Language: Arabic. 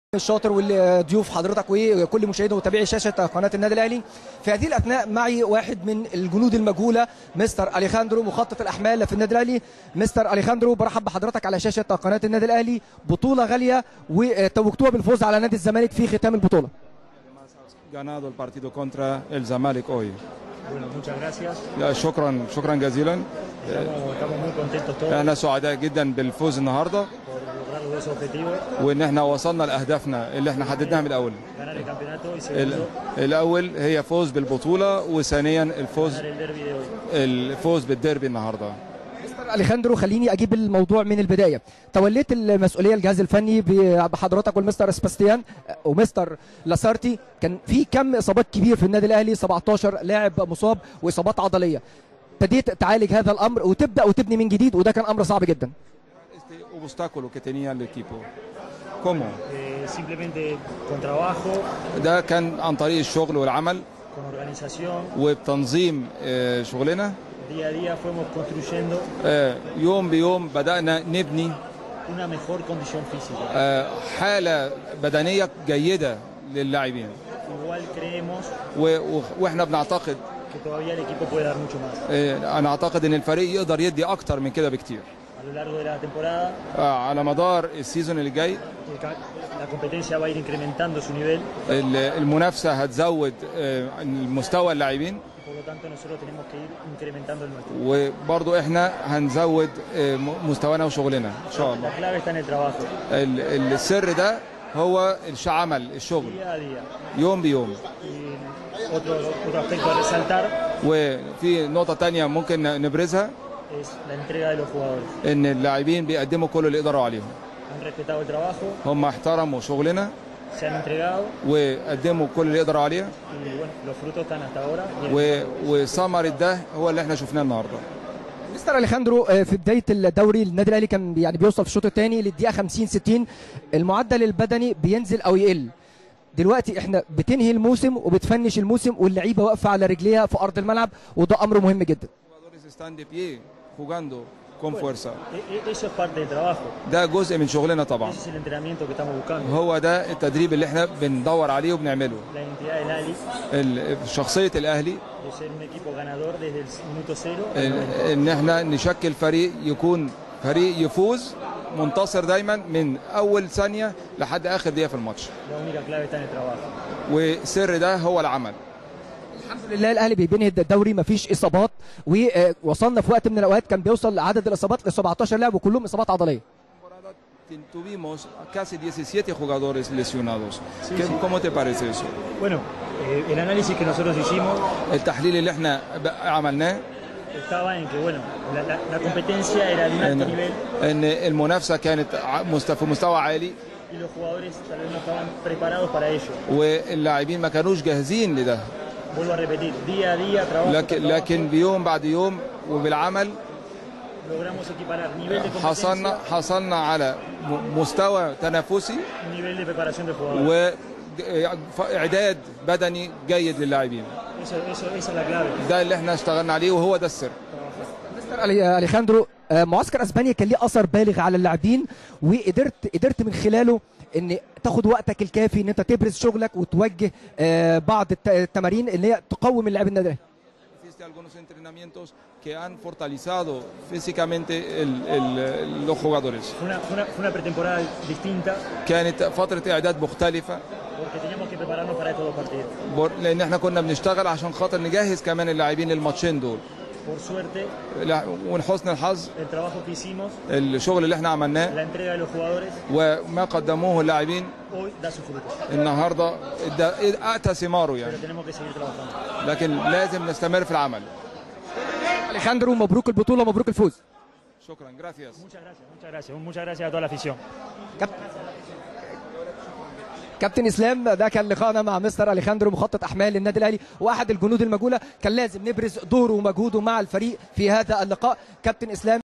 الشاطر والضيوف حضرتك وكل مشاهدي ومتابعي شاشه قناه النادي الاهلي. في هذه الاثناء معي واحد من الجنود المجهوله مستر اليخاندرو مخطط الاحمال في النادي الاهلي. مستر اليخاندرو برحب بحضرتك على شاشه قناه النادي الاهلي. بطوله غاليه وتوجتوها بالفوز على نادي الزمالك في ختام البطوله. ganado el partido contra el Zamalek hoy. Bueno, muchas gracias. شكرا جزيلا. Estamos muy contentos todos احنا سعداء جدا بالفوز النهارده por lograr los dos objetivos. وان احنا وصلنا لاهدافنا اللي احنا حددناها من الاول. Ganar el campeonato y segundo الاول هي فوز بالبطوله وثانيا ganar el derbi de hoy. الفوز بالديربي النهارده. مستر اليخاندرو خليني اجيب الموضوع من البدايه. توليت المسؤوليه الجهاز الفني بحضرتك والمستر سباستيان ومستر لاسارتي. كان في كم اصابات كبير في النادي الاهلي، 17 لاعب مصاب واصابات عضليه. ابتديت تعالج هذا الامر وتبدا وتبني من جديد وده كان امر صعب جدا. obstáculo que tenía el equipo. ¿Cómo? Simplemente con trabajo, ده كان عن طريق الشغل والعمل con organización. وبتنظيم شغلنا. Día a día fuimos construyendo يوم بيوم بدأنا نبني una mejor condición física. حالة بدنية جيدة للاعبين. Igual creemos واحنا بنعتقد que todavía el equipo puede dar mucho más. انا اعتقد ان الفريق يقدر يدي اكتر من كده بكتير. A lo largo de la temporada, على مدار السيزون اللي جاي la competencia va a ir incrementando su nivel. المنافسة هتزود مستوى اللاعبين. Por lo tanto, nosotros tenemos que ir incrementando el nuestro. وبرضو احنا هنزود مستوانا وشغلنا ان شاء الله. La clave está en el trabajo. السر ده هو عمل الشغل Día a día. يوم بيوم. Y otro aspecto a resaltar وفي نقطة تانية ممكن نبرزها es la entrega de los jugadores. ان اللاعبين بيقدموا كل اللي يقدروا عليهم. Han respetado el trabajo, هم احترموا شغلنا se han entregado وقدموا كل اللي يقدروا عليه. y bueno, los frutos están hasta ahora. وثمرة ده هو اللي احنا شفناه النهارده. مستر اليخاندرو في بدايه الدوري النادي الاهلي كان بيوصل في الشوط الثاني للدقيقه 50-60 المعدل البدني بينزل او يقل. دلوقتي احنا بتنهي الموسم وبتفنش الموسم واللعيبه واقفه على رجليها في ارض الملعب وده امر مهم جدا. Eso es parte del trabajo. ده جزء من شغلنا طبعا. Ese es el entrenamiento que estamos buscando. هو ده التدريب اللي احنا بندور عليه وبنعمله. La identidad del Ahly. شخصية الأهلي. De ser un equipo ganador desde el minuto cero. ان احنا نشكل فريق يكون فريق يفوز منتصر دايما من اول ثانية لحد اخر دقيقة في الماتش. La única clave está en el trabajo. وسر ده هو العمل. الحمد لله الاهلي بيبني الدوري مفيش اصابات ووصلنا في وقت من الاوقات كان بيوصل عدد الاصابات ل 17 لاعب وكلهم اصابات عضليه. Tuvimos casi 17 jugadores lesionados. ¿Cómo te parece eso? Bueno, el análisis que nosotros hicimos التحليل اللي احنا عملناه estaba en que bueno, la competencia era de un alto nivel. ان المنافسة كانت في مستوى عالي. Y los jugadores tal vez no estaban preparados para ello. واللاعبين ما كانوش جاهزين لده. Vuelvo a repetir, día a día trabajo. لكن بيوم بعد يوم وبالعمل logramos equiparar nivel de competencia. حصلنا على مستوى تنافسي. nivel de preparación de jugadores. واعداد بدني جيد للاعبين. Esa es la clave. ده اللي احنا اشتغلنا عليه وهو ده السر. مستر اليخاندرو معسكر اسبانيا كان ليه اثر بالغ على اللاعبين وقدرت من خلاله ان تاخد وقتك الكافي ان انت تبرز شغلك وتوجه بعض التمارين اللي هي تقوم اللاعب النادي. Hiciste algunos entrenamientos que han fortalecido físicamente los jugadores. Fue una pretemporada distinta. كانت فترة إعداد مختلفة. Porque teníamos que prepararnos para estos dos partidos. لأن احنا كنا بنشتغل عشان خاطر نجهز كمان اللاعبين للماتشين دول. Por suerte, ومن حسن الحظ el trabajo que hicimos, الشغل اللي احنا عملناه la entrega de los jugadores, وما قدموه اللاعبين hoy da sus frutos. النهارده أتى ثماره Pero يعني. tenemos que seguir trabajando. لكن لازم نستمر في العمل. اليخاندرو مبروك البطوله مبروك الفوز. شكرا. gracias. Muchas gracias a toda la afición. كابتن اسلام ده كان لقاءنا مع مستر اليخاندرو مخطط احمال النادي الاهلي واحد الجنود المجهوله. كان لازم نبرز دوره ومجهوده مع الفريق في هذا اللقاء. كابتن اسلام